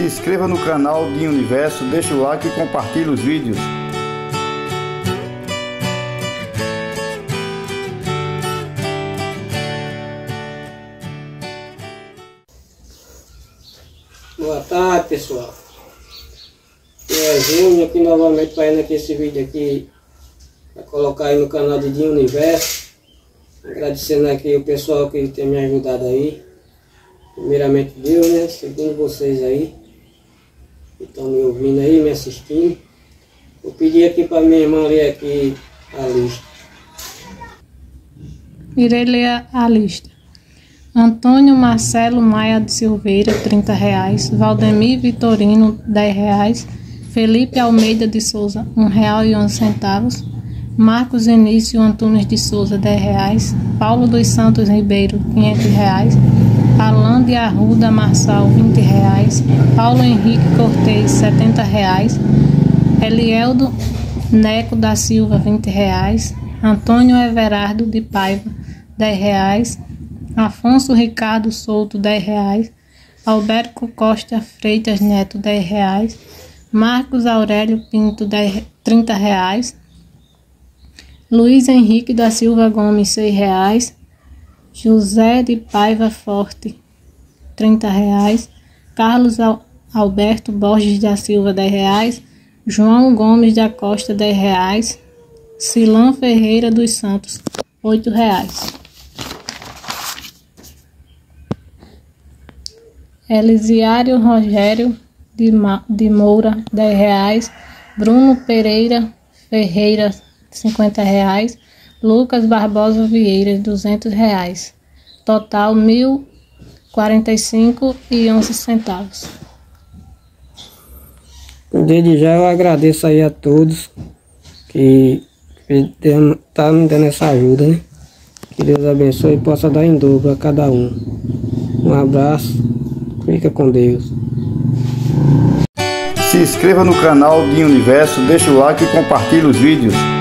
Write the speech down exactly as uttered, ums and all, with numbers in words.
Se inscreva no canal Dinho Universo, deixa o like e compartilhe os vídeos. Boa tarde, pessoal. Eu é Júnior aqui novamente fazendo aqui esse vídeo aqui para colocar aí no canal de Dinho Universo. Agradecendo aqui o pessoal que tem me ajudado aí. Primeiramente Deus, né? Segundo vocês aí que estão me ouvindo aí, me assistindo. Vou pedir aqui para minha irmã ler aqui a lista. Irei ler a lista. Antônio Marcelo Maia de Silveira, trinta reais. Valdemir Vitorino, dez reais. Felipe Almeida de Souza, um real e onze centavos. Marcos Início Antunes de Souza, dez reais. Paulo dos Santos Ribeiro, quinhentos reais. Alan de Arruda Marçal, vinte reais. Paulo Henrique Cortez, setenta reais. Elieldo Neco da Silva, vinte reais. Antônio Everardo de Paiva, dez reais. Afonso Ricardo Souto, dez reais. Alberto Costa Freitas Neto, dez reais. Marcos Aurélio Pinto, trinta reais. Luiz Henrique da Silva Gomes, seis reais. José de Paiva Forte, trinta reais. Carlos Alberto Borges da Silva, dez reais. João Gomes da Costa, dez reais. Silã Ferreira dos Santos, oito reais. Elisiário Rogério de, Ma de Moura, dez reais. Bruno Pereira Ferreira, cinquenta reais. Lucas Barbosa Vieira, duzentos reais. Total mil e quarenta e cinco e onze centavos. Desde já eu agradeço aí a todos que estão me dando essa ajuda, né? Que Deus abençoe e possa dar em dobro a cada um. Um abraço, fica com Deus. Se inscreva no canal Dinho Universo, deixa o like e compartilhe os vídeos.